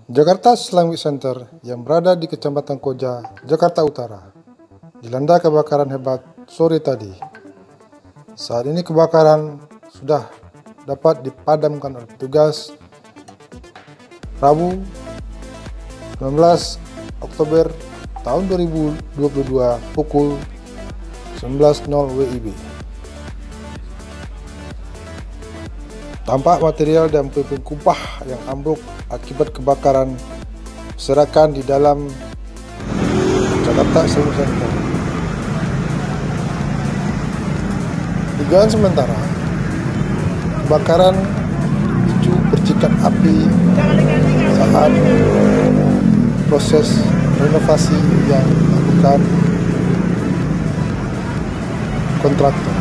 Jakarta Islamic Center yang berada di Kecamatan Koja, Jakarta Utara, dilanda kebakaran hebat sore tadi. Saat ini kebakaran sudah dapat dipadamkan oleh petugas. Rabu 19 Oktober tahun 2022 pukul 19.00 WIB. Tampak material dan puing-puing kubah yang ambruk akibat kebakaran berserakan di dalam Jakarta Islamic Center. Dugaan sementara, kebakaran dipicu percikan api saat proses renovasi yang dilakukan kontraktor.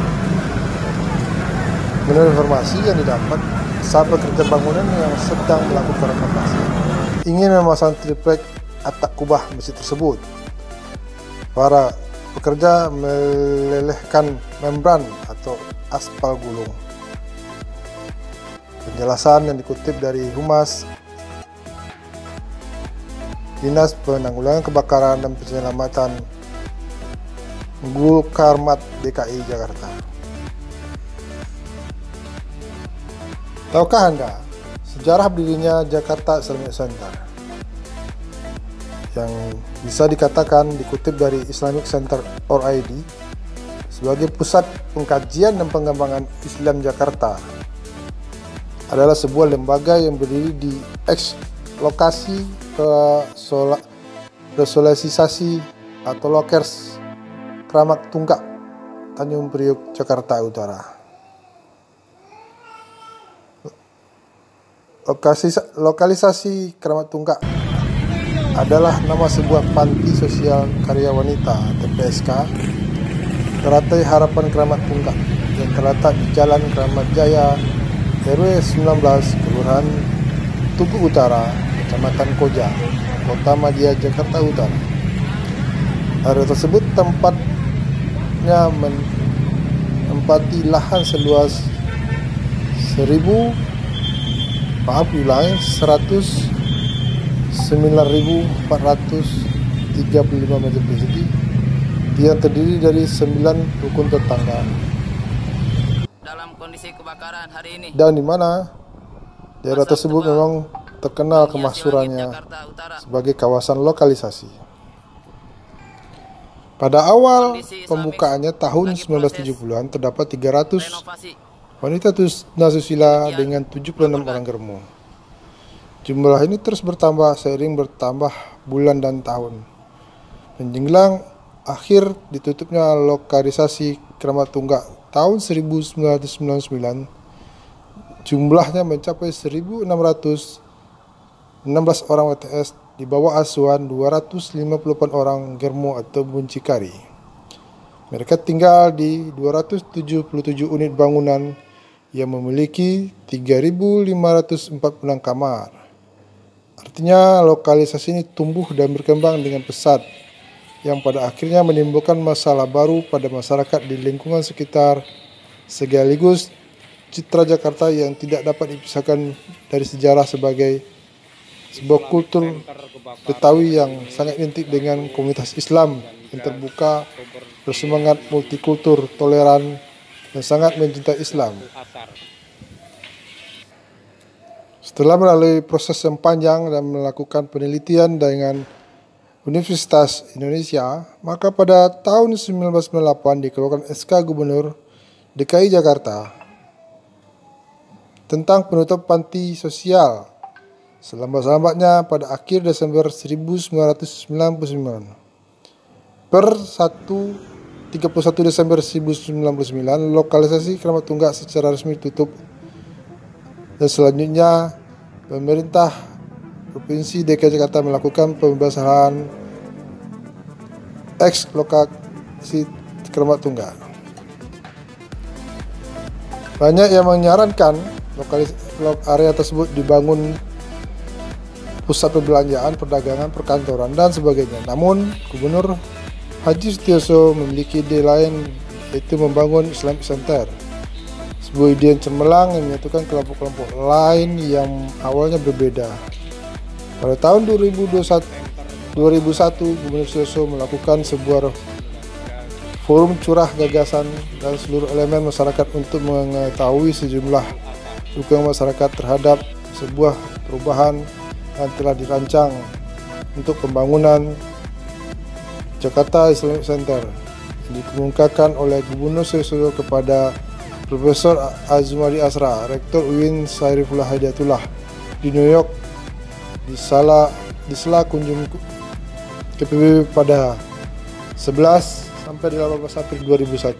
Menurut informasi yang didapat, saat pekerja bangunan yang sedang melakukan renovasi ingin memasang triplek atap kubah masjid tersebut. Para pekerja melelehkan membran atau aspal gulung. Penjelasan yang dikutip dari Humas Dinas Penanggulangan Kebakaran dan Penyelamatan Gulkarmat DKI Jakarta. Tahukah Anda sejarah berdirinya Jakarta Islamic Center? Yang bisa dikatakan dikutip dari Islamic.Center.id sebagai pusat pengkajian dan pengembangan Islam Jakarta adalah sebuah lembaga yang berdiri di lokasi resolualisasi atau Lokers Kramat Tunggak, Tanjung Priok, Jakarta Utara. Lokalisasi Kramat Tunggak adalah nama sebuah panti sosial karya wanita atau PSK Teratai Harapan Kramat Tunggak yang terletak di Jalan Kramat Jaya, RW 19, Kelurahan Tugu Utara, Kecamatan Koja, Kota Madia, Jakarta Utara. Area tersebut tempatnya menempati lahan seluas 109.435 meter persegi yang terdiri dari 9 rukun tetangga. Dalam kondisi kebakaran hari ini, dan di mana daerah tersebut memang terkenal kemaksurannya sebagai kawasan lokalisasi. Pada awal pembukaannya tahun 1970-an terdapat 300 wanita tunasusila dengan 76 orang germo. Jumlah ini terus bertambah seiring bertambah bulan dan tahun. Menjelang akhir ditutupnya lokalisasi Kramat Tunggak tahun 1999, jumlahnya mencapai 1.616 orang WTS di bawah asuhan 258 orang germo atau muncikari. Mereka tinggal di 277 unit bangunan yang memiliki 3.546 kamar. Artinya lokalisasi ini tumbuh dan berkembang dengan pesat yang pada akhirnya menimbulkan masalah baru pada masyarakat di lingkungan sekitar, sekaligus citra Jakarta yang tidak dapat dipisahkan dari sejarah sebagai sebuah kultur Betawi yang sangat identik dengan komunitas Islam yang terbuka, bersemangat multikultur, toleran, dan sangat mencintai Islam. Setelah melalui proses yang panjang dan melakukan penelitian dengan Universitas Indonesia, maka pada tahun 1998 dikeluarkan SK Gubernur DKI Jakarta tentang penutup panti sosial selambat-lambatnya pada akhir Desember 1999. Per 31 Desember 1999, lokalisasi Kramat Tunggak secara resmi tutup dan selanjutnya pemerintah Provinsi DKI Jakarta melakukan pembebasan lokasi Kramat Tunggak. Banyak yang menyarankan area tersebut dibangun pusat perbelanjaan, perdagangan, perkantoran, dan sebagainya. Namun, Gubernur Haji Setiaso memiliki ide lain, yaitu membangun Islamic Center. Sebuah ide yang cemerlang yang menyatukan kelompok-kelompok lain yang awalnya berbeda. Pada tahun 2001, Gubernur Sutioso melakukan sebuah forum curah gagasan dan seluruh elemen masyarakat untuk mengetahui sejumlah dukungan masyarakat terhadap sebuah perubahan yang telah dirancang untuk pembangunan Jakarta Islamic Center yang dikemukakan oleh Gubernur Sutioso kepada Profesor Azumari Asra, Rektor UIN Saifullah Hidayatullah di New York di sela kunjung ke PBB pada 11 sampai 18 April 2001.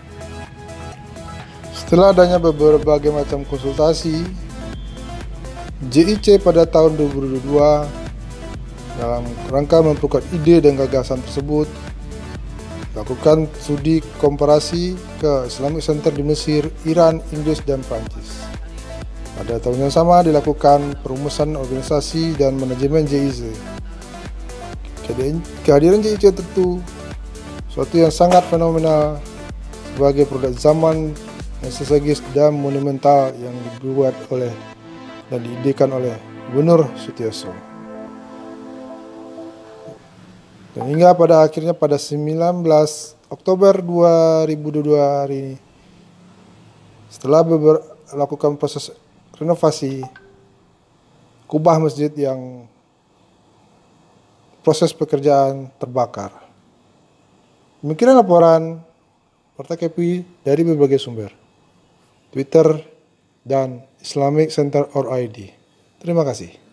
Setelah adanya berbagai macam konsultasi, JIC pada tahun 2022 dalam rangka memperkuat ide dan gagasan tersebut lakukan studi komparasi ke Islamic Center di Mesir, Iran, Inggris, dan Prancis. Pada tahun yang sama dilakukan perumusan organisasi dan manajemen JIC. Kehadiran JIC tentu suatu yang sangat fenomenal sebagai produk zaman yang strategis dan monumental yang dibuat oleh dan diidekan oleh Gubernur Sutioso. Dan hingga pada akhirnya pada 19 Oktober 2022 hari ini, setelah melakukan proses renovasi, kubah masjid yang proses pekerjaan terbakar. Demikian laporan Warta KPI dari berbagai sumber, Twitter, dan Islamic Center or ID. Terima kasih.